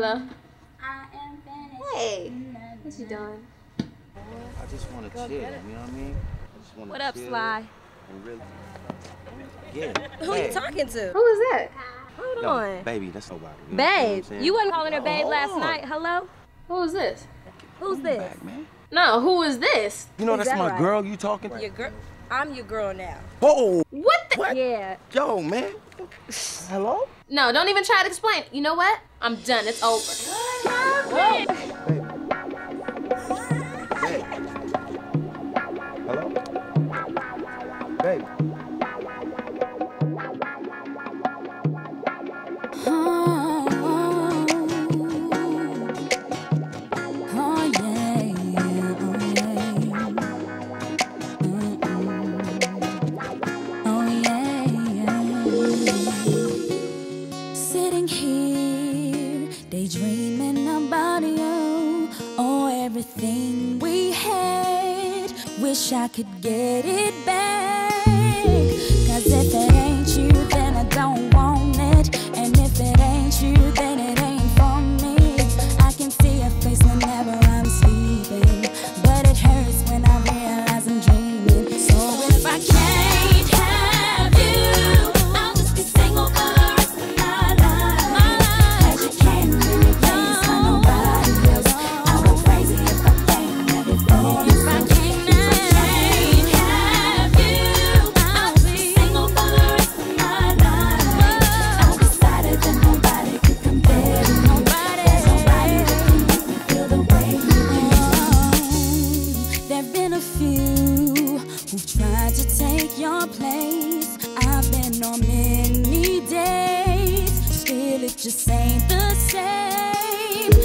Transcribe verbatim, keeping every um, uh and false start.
Hello? I am finished. Hey, what you doing? I just want to chill, you know what I mean? I just wanna What up, chill Sly? and really... Yeah. Who hey. you talking to? Who is that? Hold No, on. baby, that's nobody. You know Babe, what I'm you wasn't calling her No, babe hold last on. night. Hello? Who is this? Who's Come this? back, man. No, who is this? You know Is that's that my right? girl you talking to? Your girl. I'm your girl now. Whoa! What the? What? Yeah. Yo, man. Hello? No, don't even try to explain. You know what? I'm done. It's over. Babe. Babe. Hello? Babe. Sitting here, daydreaming about you. Oh, everything we had. Wish I could get it back. Cause if it ain't you, then I don't want it. And if it ain't you, then it ain't for me. I can see your face whenever I'm sleeping, but it hurts when I realize I'm dreaming. So if I can't have you, I'll just be single for the rest of my life. Cause you can't be replaced by nobody else. I go crazy if I can't have you for you. If I can't have you, I'll be single for the rest of my life. I've decided that nobody could compare to you. There's nobody that can make me feel the way you do. There've been a few who've tried to take your place. I've been on many days, still it just ain't the same.